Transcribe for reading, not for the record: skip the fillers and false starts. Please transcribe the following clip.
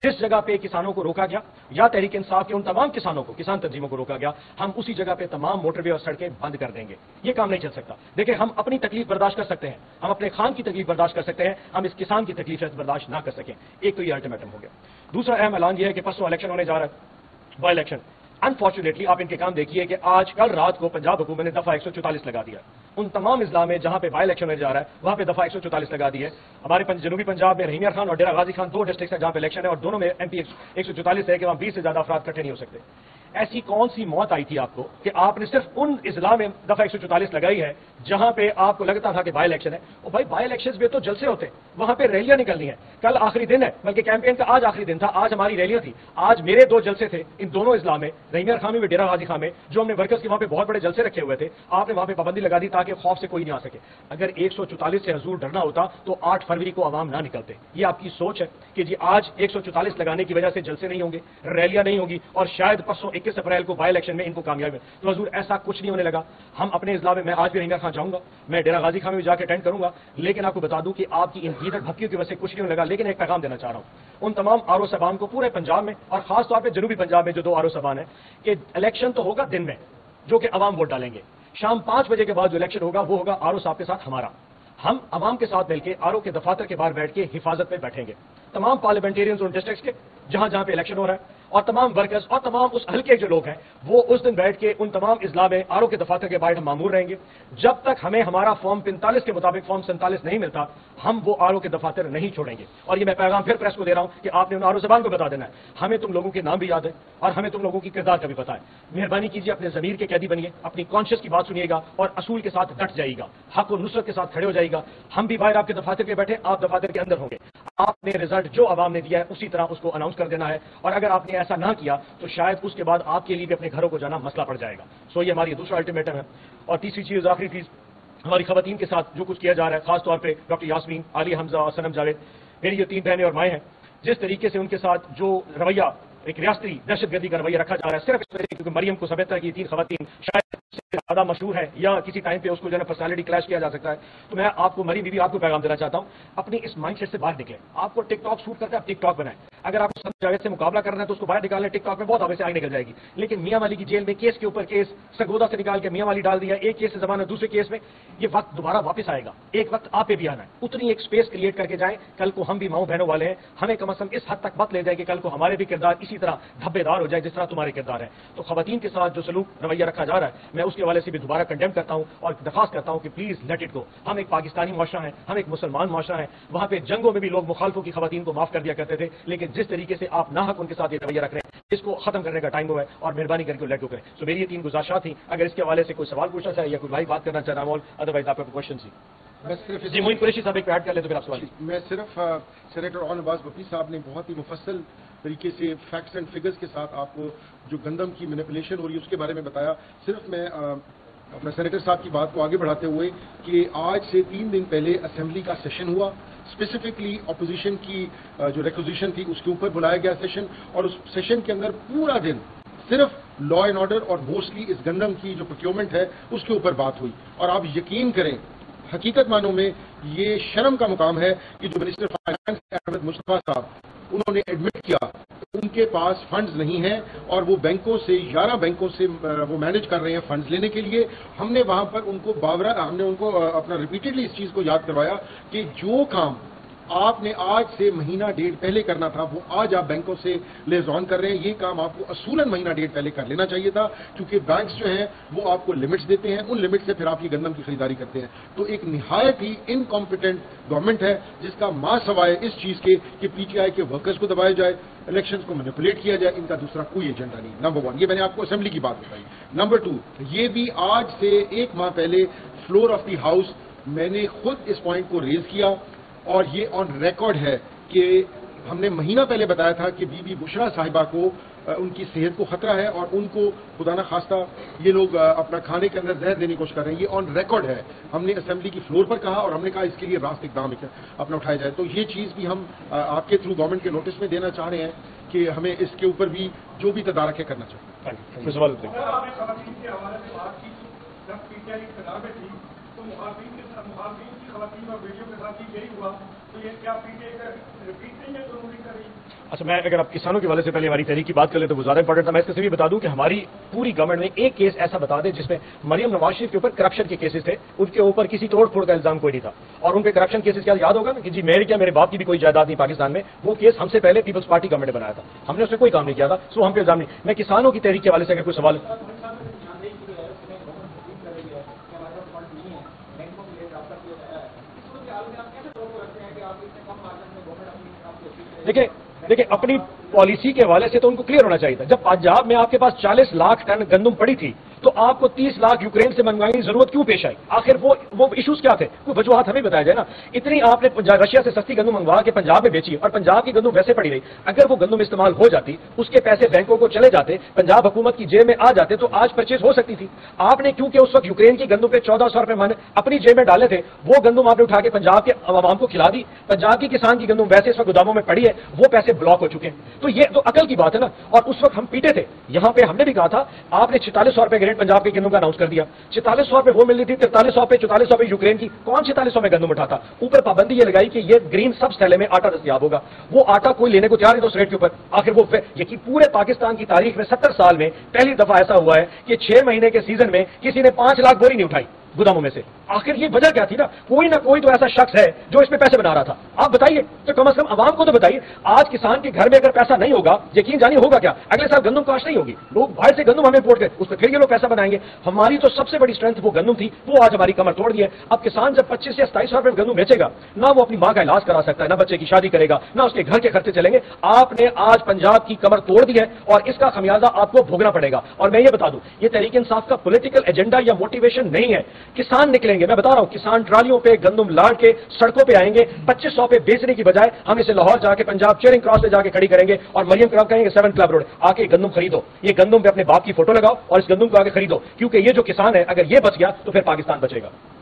जिस जगह पे किसानों को रोका गया या तहरीक इंसाफ के उन तमाम किसानों को, किसान तंजीमों को रोका गया, हम उसी जगह पे तमाम मोटरवे और सड़कें बंद कर देंगे। ये काम नहीं चल सकता। देखिए, हम अपनी तकलीफ बर्दाश्त कर सकते हैं, हम अपने खान की तकलीफ बर्दाश्त कर सकते हैं, हम इस किसान की तकलीफ बर्दाश्त ना कर सकें। एक तो ये अल्टीमेटम हो गया। दूसरा अहम ऐलान यह है कि परसों इलेक्शन होने जा रहा है, बाई इलेक्शन। अनफॉर्चुनेटली आप इनके काम देखिए कि आज कल रात को पंजाब हुकूमत ने दफा 144 लगा दिया। उन तमाम इजला में जहां पे बाई इलेक्शन होने जा रहा है वहां पे दफा 144 लगा दी है। हमारे जनूबी पंजाब में रहीम यार खान और डेरा गाजी खान 2 डिस्ट्रिक्ट है जहां पे इलेक्शन है और दोनों में एमपी 144 है कि वहां 20 से ज्यादा अफराद इकट्ठे नहीं हो सकते। ऐसी कौन सी मौत आई थी आपको कि आपने सिर्फ उन इजला में दफा 144 लगाई है जहां पे आपको लगता था कि बाई इलेक्शन है? और भाई बाई इलेक्शन में तो जलसे होते, वहां पे रैलियां निकलनी है। कल आखिरी दिन है, बल्कि कैंपेन का आज आखिरी दिन था। आज हमारी रैलियां थी। आज मेरे 2 जलसे थे इन दोनों इजला में, रहीम यार खान में, डेरा गाजी खान में, जो हमने वर्कर्स के वहां पे बहुत बड़े जलसे रखे हुए थे। आपने वहां पे पाबंदी लगा दी ताकि खौफ से कोई नहीं आ सके। अगर 144 से हजूर डरना होता तो 8 फरवरी को आवाम ना निकलते। ये आपकी सोच है कि जी आज 144 लगाने की वजह से जलसे नहीं होंगे, रैलियां नहीं होगी और शायद परसों 21 अप्रैल को बाई इलेक्शन में इनको कामयाबी। तो हजूर ऐसा कुछ नहीं होने लगा। हम अपने इजला में, मैं आज भी रहीम यार खान जाऊंगा, मैं डेरा गाजी खान में भी जाकर अटेंड करूंगा, लेकिन आपको बता दूं कि आपकी इन गीदड़ भक्तियों की वजह से कुछ नहीं होने लगा। लेकिन एक पैगाम देना चाह रहा हूं उन तमाम आरओ साहबान को पूरे पंजाब में और खासतौर पर जनूबी पंजाब में जो 2 आरओ साहबान है कि इलेक्शन तो होगा दिन में, जो कि अवाम वोट डालेंगे। शाम 5 बजे के बाद जो इलेक्शन होगा वो होगा आरओ साहब के साथ हमारा। हम अवाम के साथ मिलकर आरओ के दफातर के बाहर बैठ के हिफाजत में बैठेंगे। तमाम पार्लियामेंटेरियंस उन डिस्ट्रिक्ट्स के जहां जहां पे इलेक्शन हो रहा है और तमाम वर्कर्स और तमाम उस हल्के जो लोग हैं वो उस दिन बैठ के उन तमाम इजला में आरओ के दफातर के बाहर हम मामूर रहेंगे। जब तक हमें हमारा फॉर्म 45 के मुताबिक फॉर्म 47 नहीं मिलता हम वो आरओ के दफातर नहीं छोड़ेंगे। और ये मैं पैगाम फिर प्रेस को दे रहा हूं कि आपने उन आरओ ज़बान को बता देना है, हमें तुम लोगों के नाम भी याद है और हमें तुम लोगों की किरदार का भी पता है। मेहरबानी कीजिए, अपने ज़मीर के कैदी बनिए, अपनी कॉन्शियस की बात सुनिएगा और असूल के साथ डट जाइएगा, हक और नुसरत के साथ खड़े हो जाइएगा। हम भी बाहर आपके दफातर के बैठे, आप दफातर के अंदर होंगे। आपने रिजल्ट जो आवाम ने दिया है उसी तरह उसको अनाउंस कर देना है और अगर आपने ऐसा ना किया तो शायद उसके बाद आपके लिए भी अपने घरों को जाना मसला पड़ जाएगा। सो ये हमारी दूसरा अल्टीमेटम है। और तीसरी चीज, आखिरी चीज, हमारी खवातीन के साथ जो कुछ किया जा रहा है, खासतौर पे डॉक्टर यास्मीन, आलिया हमजा और सनम जावेद, मेरी ये 3 बहनें और माएँ हैं, जिस तरीके से उनके साथ जो रवैया, एक रियासती दहशतगर्दी का रवैया रखा जा रहा है सिर्फ इस वजह क्योंकि मरियम को समझता है कि 3 खवातीन शायद ज्यादा मशहूर है या किसी टाइम पे उसको जो है पर्सनालिटी क्लैश किया जा सकता है। तो मैं आपको, मरी बीवी, आपको पैगाम देना चाहता हूं, अपनी इस माइंडसेट से बाहर निकले। आपको टिकटॉक शूट करते हैं, आप टिकटॉक बनाएं। अगर आपको सनम जावेद से मुकाबला करना है तो उसको बाहर निकालना, टिकटॉक में बहुत आगे से आगे निकल जाएगी। लेकिन मियां वाली की जेल में केस के ऊपर केस, सरगोदा से निकाल के मियां वाली डाल दिया, एक केस से जमाना दूसरे केस में, ये वक्त दोबारा वापस आएगा। एक वक्त आप पे भी आना है। उतनी एक स्पेस क्रिएट करके जाएं, कल को हम भी माओ बहनों वाले हैं, हमें कम अज कम इस हद तक मत ले जाए कि कल को हमारे भी किरदार इसी तरह धब्बेदार हो जाए जिस तरह तुम्हारे किरदार है। तो खवातीन के साथ जो सलूक रवैया रखा जा रहा है मैं उसके वाले से भी दोबारा कंडेम करता हूं और दरखास्त करता हूं कि प्लीज लेट इट गो। हम एक पाकिस्तानी मुआशरा है, हम एक मुसलमान मुआशरा है। वहां पे जंगों में भी लोग मुखालफों की खवातीन को माफ कर दिया करते थे, लेकिन जिस तरीके से आप नाहक उनके साथ ये रवैया रख रहे हैं इसको खत्म करने का टाइम हुआ है और मेहरबानी करके लेट गो करें। तो मेरी ये 3 गुजारिशां थी। अगर इसके हवाले से कोई सवाल पूछना चाहे या कोई भाई बात करना चाह रहा है, अदरवाइज आपका क्वेश्चन थी। मैं सिर्फ जी मोइन कुरैशी साहब एक ऐड कर ले तो फिर आप सवाल। मैं सिर्फ सेनेटर ऑन अब्बास बकरी साहब ने बहुत ही मुफस्सल तरीके से फैक्ट्स एंड फिगर्स के साथ आपको जो गंदम की मैनिपुलेशन हो रही है उसके बारे में बताया। सिर्फ मैं अपना सेनेटर साहब की बात को आगे बढ़ाते हुए कि आज से 3 दिन पहले असेंबली का सेशन हुआ, स्पेसिफिकली अपोजिशन की जो रिक्वेजिशन थी उसके ऊपर बुलाया गया सेशन और उस सेशन के अंदर पूरा दिन सिर्फ लॉ एंड ऑर्डर और मोस्टली इस गंदम की जो प्रोक्योरमेंट है उसके ऊपर बात हुई। और आप यकीन करें, हकीकत मानों में ये शर्म का मुकाम है कि जो मिनिस्टर फाइनेंस अहमद मुस्तफा साहब उन्होंने एडमिट किया उनके पास फंड्स नहीं हैं और वो बैंकों से 11 बैंकों से वो मैनेज कर रहे हैं फंड्स लेने के लिए। हमने वहां पर उनको हमने उनको अपना रिपीटेडली इस चीज को याद करवाया कि जो काम आपने आज से महीना डेढ़ पहले करना था वो आज आप बैंकों से लेज ऑन कर रहे हैं। ये काम आपको असूलन महीना डेढ़ पहले कर लेना चाहिए था, क्योंकि बैंक्स जो हैं वो आपको लिमिट्स देते हैं, उन लिमिट से फिर आप ये गंदम की खरीदारी करते हैं। तो एक निहायत ही इनकॉम्पिटेंट गवर्नमेंट है जिसका मां सवाए इस चीज के कि पीटीआई के वर्कर्स को दबाया जाए, इलेक्शंस को मैनिपुलेट किया जाए, इनका दूसरा कोई एजेंडा नहीं। नंबर 1 ये मैंने आपको असेंबली की बात बताई। नंबर 2 ये भी आज से 1 माह पहले फ्लोर ऑफ द हाउस मैंने खुद इस पॉइंट को रेज किया और ये ऑन रिकॉर्ड है कि हमने महीना पहले बताया था कि बीबी बुशरा साहिबा को उनकी सेहत को खतरा है और उनको खुदा न खास्ता ये लोग अपना खाने के अंदर जहर देने की कोशिश कर रहे हैं। ये ऑन रिकॉर्ड है, हमने असेंबली की फ्लोर पर कहा और हमने कहा इसके लिए रास्त इकदाम अपना उठाया जाए। तो ये चीज़ भी हम आपके थ्रू गवर्नमेंट के नोटिस में देना चाह रहे हैं कि हमें इसके ऊपर भी जो भी तदारक है करना चाहिए। तो मुखालफिन की खवातीन और बेटियों के साथ यही हुआ, तो ये क्या पीटीआई का रिपीट नहीं है जरूरी कर रही? अच्छा, मैं अगर आप किसानों के वाले से पहले हमारी तहरीक की बात कर ले तो वो ज्यादा इंपॉर्टेंट था। मैं इसके भी बता दूं कि हमारी पूरी गवर्नमेंट में एक केस ऐसा बता दे जिसमें मरियम नवाज शरीफ के ऊपर करप्शन के केसेस थे, उनके ऊपर किसी तोड़ फोड़ का इल्जाम कोई नहीं था। और उन पे करप्शन केसेस क्या याद होगा ना कि जी मेरे क्या मेरे बाप की भी कोई जायदाद नहीं पाकिस्तान में, वो केस हमसे पहले पीपल्स पार्टी गवर्नमेंट ने बनाया था, हमने उसमें कोई काम नहीं किया था, सो हम पे इल्जाम नहीं। मैं किसानों की तहरीक के वाले से अगर कोई सवाल देखिए अपनी पॉलिसी के हवाले से तो उनको क्लियर होना चाहिए था। जब पंजाब में आपके पास 40 लाख टन गंदम पड़ी थी तो आपको 30 लाख यूक्रेन से मंगवाने की जरूरत क्यों पेश आई? आखिर वो इश्यूज क्या थे? कोई वजूहात हमें बताया जाए ना। इतनी आपने रशिया से सस्ती गंदम मंगवा के पंजाब में बेची और पंजाब की गंदम वैसे पड़ी रही। अगर वो गंदम इस्तेमाल हो जाती, उसके पैसे बैंकों को चले जाते, पंजाब हुकूमत की जेब में आ जाते तो आज परचेज हो सकती थी। आपने क्योंकि उस वक्त यूक्रेन की गंदम पे 1400 रुपए मन अपनी जेब में डाले थे, वो गंदम आपने उठा के पंजाब के आवाम को खिला दी। पंजाब की किसान की गंदम वैसे इस वक्त गोदामों में पड़ी है, वो पैसे ब्लॉक हो चुके हैं। तो ये तो अकल की बात है ना। और उस वक्त हम पीटे थे, यहां पे हमने भी कहा था आपने 4600 रुपए ग्रेड पंजाब के गंदम का अनाउंस कर दिया। 4600 रुपए वो मिल रही थी, 4300 रुपए 4400 रुपए यूक्रेन की। कौन 4600 में गंदम उठाता? ऊपर पाबंदी ये लगाई कि ये ग्रीन सब थैले में आटा दस्तयाब होगा। वो आटा कोई लेने को तैयार नहीं था उस रेट के ऊपर। आखिर वो यकीन पूरे पाकिस्तान की तारीख में 70 साल में पहली दफा ऐसा हुआ है कि 6 महीने के सीजन में किसी ने 5 लाख बोरी नहीं उठाई गोदामों में से। आखिर ये वजह क्या थी ना कोई तो ऐसा शख्स है जो इसमें पैसे बना रहा था। आप बताइए, तो कम से कम आवाम को तो बताइए। आज किसान के घर में अगर पैसा नहीं होगा, यकीन जानिए होगा क्या? अगले साल गंदम काश नहीं होगी, लोग बाहर से गंदम हमें इम्पोर्ट करें, उस पर फिर ये लोग पैसा बनाएंगे। हमारी तो सबसे बड़ी स्ट्रेंथ वो गंदम थी, वो आज हमारी कमर तोड़ दी है। अब किसान जब 25 या 27 रुपए गंदम बेचेगा, ना वो अपनी मां का इलाज करा सकता है, ना बच्चे की शादी करेगा, ना उसके घर के खर्चे चलेंगे। आपने आज पंजाब की कमर तोड़ दी है और इसका खमियाजा आपको भोगना पड़ेगा। और मैं ये बता दूं, ये तहरीक इंसाफ का पॉलिटिकल एजेंडा या मोटिवेशन नहीं है। किसान निकलेंगे, मैं बता रहा हूं, किसान ट्रालियों पे गंदम लाद के सड़कों पे आएंगे। 2500 पे बेचने की बजाय हम इसे लाहौर जाके पंजाब चेयरिंग क्रॉस पे जाके खड़ी करेंगे और मरियम क्लब कहेंगे 7 क्लब रोड आके गंदम खरीदो। ये गंदम पे अपने बाप की फोटो लगाओ और इस गंदम को आगे खरीदो, क्योंकि ये जो किसान है अगर ये बच गया तो फिर पाकिस्तान बचेगा।